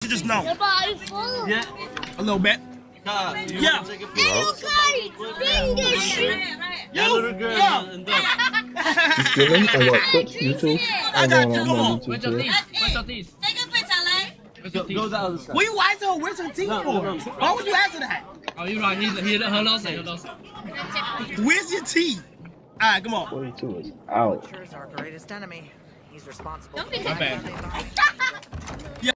just know? Are you full? Yeah. A little bit. Yeah. Hey, you guys, bring this shit. Yeah, little girl. Yeah. You streaming on what? Twitch, YouTube? I got you. I'm Come on on. YouTube too. Go the other side. What you asking her? Where's her teeth for? Why would you ask her that? Oh, you're right. Her lost it. Where's your teeth? All right, come on. 42 is out. Our greatest enemy. He's responsible. Don't be My bad. Yeah.